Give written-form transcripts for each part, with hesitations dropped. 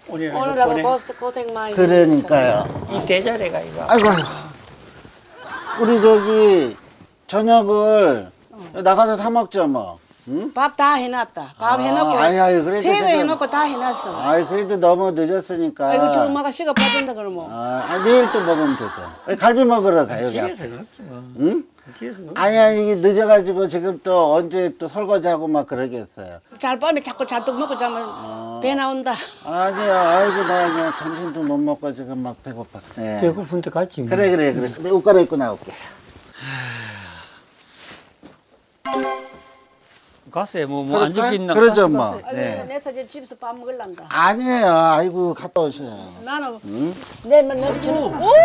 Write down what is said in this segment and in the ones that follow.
오늘하고 고생 많이 그러니까요. 이 대자리가 이거. 아이고, 아이고. 우리 저기 저녁을 나가서 사 먹자 뭐. 응? 밥 다 해놨다. 밥 해놓고 아이, 그래도 회도 지금- 해놓고 다 해놨어. 아이, 그래도 너무 늦었으니까. 아이고 저 엄마가 시가 빠진다 그러면. 내일 또 먹으면 되죠. 갈비 먹으러 가요, 여기 집에서 앞에. 먹지 뭐. 응? 집에서 먹지. 아니야, 이게 늦어가지고 지금 또 언제 또 설거지하고 막 그러겠어요. 잘 밤에 자꾸 잔뜩 먹고 자면 배 나온다. 아니야, 아이고, 나 그냥 점심도 못 먹고 지금 막 배고파. 네. 배고픈데 같이. 그래. 내 옷 갈아입고 나올게. 갔어요. 뭐안 적있나? 그러죠, 뭐. 아이고 네. 내서 이제 집에서 밥 먹을란다. 아니에요. 아이고, 갔다 오셔요. 나는 응? 내면 저는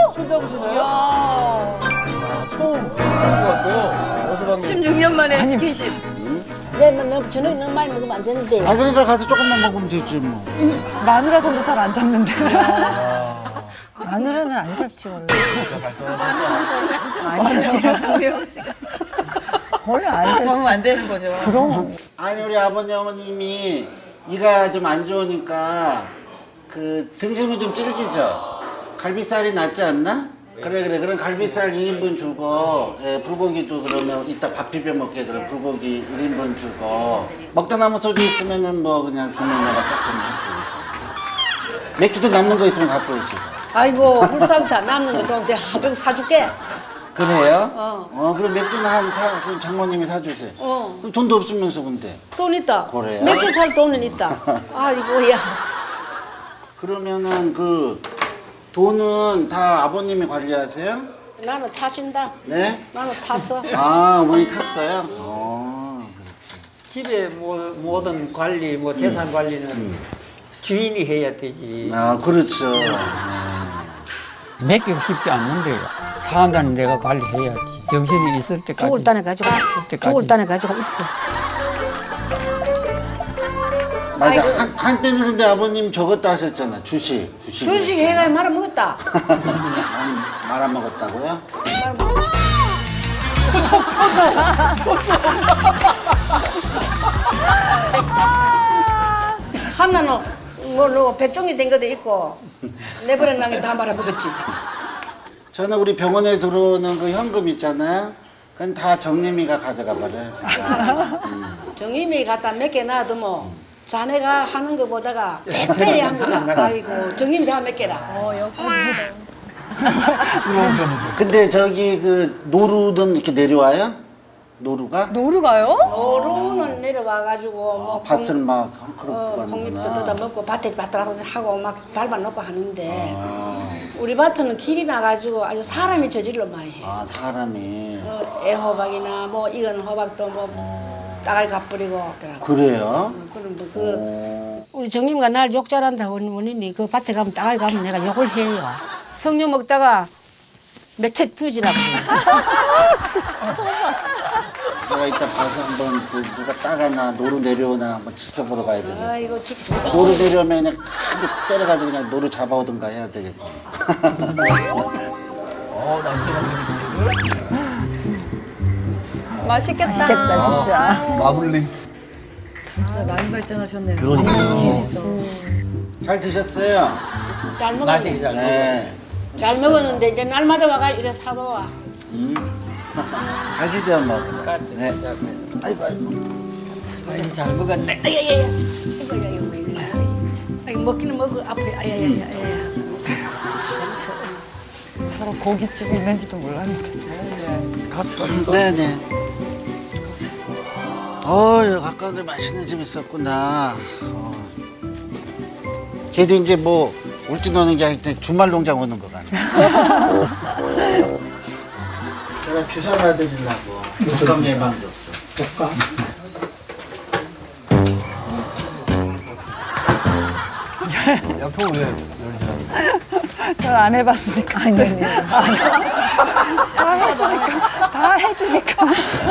처음 봤어요. 어디서 봤는데? 16년 만에 스킨십. 내면 저녁 너무 많이 먹으면 안 되는데. 그러니까 가서 조금만 먹으면 되지, 뭐. 마누라 손도 잘 안 잡는데. 마누라는 안 잡지 원래. 안 잡지. 원래 안 잡으면 안 되는 거죠. 그럼. 아니, 우리 아버님, 어머님이 이가 좀 안 좋으니까 그 등심이 좀 질기죠? 갈비살이 낫지 않나? 그래. 그럼 갈비살 2인분 주고, 예, 불고기도 그러면 이따 밥 비벼 먹게 그럼 불고기 1인분 주고, 먹다 남은 소주 있으면은 뭐 그냥 주면 내가 조금 해주고. 맥주도 남는 거 있으면 갖고 오시고. 아이고 불쌍다. 남는 것도 내가 한 병 사줄게. 그래요? 그럼 맥주는 그럼 장모님이 사주세요. 그럼 돈도 없으면서 근데. 돈 있다. 그래요? 맥주 살 돈은 있다. 아이고야. 그러면은 그 돈은 다 아버님이 관리하세요? 나는 타신다. 네? 나는 탔어. 어머니 탔어요? 그렇지. 집에 모든 관리, 재산 관리는 주인이 해야 되지. 그렇죠. 맡기고 싶지 않는데 사한다는 내가 관리해야지. 정신이 있을 때까지. 죽을 딴에 가지고 있어. 죽을 딴에 가지고 있어. 맞아. 한때는 근데 아버님 저것도 하셨잖아. 주식. 주식 해가 말아먹었다. 말아먹었다고요? 하나는 뭐 백종이 된 것도 있고 내버려놓은 게 다 말아먹었지. 저는 우리 병원에 들어오는 그 현금 있잖아요. 그건 다 정림이가 가져가 버려요. 정임이 갖다 몇 개 놔두면 자네가 하는 거 보다가 빼빼 한 거다. 아이고 정임이 다 몇 개라. 근데 저기 그 노루는 이렇게 내려와요? 노루가? 노루가요? 노루는 내려와가지고 뭐 밭을 막 그렇고 콩잎도 가는구나. 뜯어 먹고 밭에 갔다 하고 막 밟아 놓고 하는데 우리 밭은 길이 나가지고 아주 사람이 저질러 많이 해. 사람이. 애호박이나 뭐 익은 호박도 뭐 따갈 가버리고 하더라고. 그래요? 그럼 뭐 우리 정님과 날 욕 잘한다 원인이 그 밭에 가면 따갈 가면 내가 욕을 해요. 석류 먹다가 몇해 두지라고. 내가 이따 봐서 한번 누가 따가나 노루 내려오나 한번 지켜보러 가야 되겠네. 아이고 노루 내려오면 그냥 크게 때려가지고 그냥 노루 잡아오든가 해야 되겠네. 맛있겠다. 맛있겠다, 진짜. 마블링. 진짜 많이 발전하셨네요. 그러니까. 잘 드셨어요? 잘 맛이 먹었네. 잘 네. 잘 먹었는데 이제 날마다 와가 이래 사도 와. 가시죠 뭐. 먹어. 네. 아이고. 많이 잘 먹었네. 아야야야. 아이 먹기는 먹고 앞에 아야야야. 저런 고깃집이 있는지도 몰랐는데. 갔어. 네네. 여기 가까운데 맛있는 집 있었구나. 걔도 이제 뭐 울진 오는 게 아니라 주말 농장 오는 거 같네. 제가 주사 놔드리려고. 독감 예방도 없어. 독감? 약통을 왜 열지 않는 전 안 해봤으니까. 아니. 다 해주니까.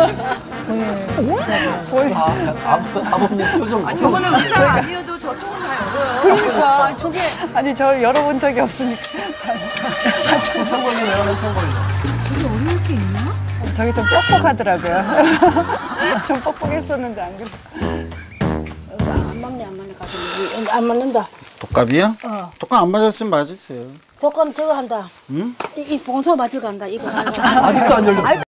아버님 표정. 저거는 의사 아니어도 저 통은 다 열어요. 그러니까 저게 아니 저 열어본 적이 없으니까. 청 걸리네요, 청 걸려. 저게 좀 뻑뻑하더라고요. 좀 뻑뻑했었는데 안 그래. 안 맞네 안 맞네 가슴이 안 맞는다. 독갑이요? 독갑 안 맞았으면 맞으세요. 독감 저거 한다. 응? 이 봉서 맞을 간다. 이거 하고. 아직도 안 열렸어.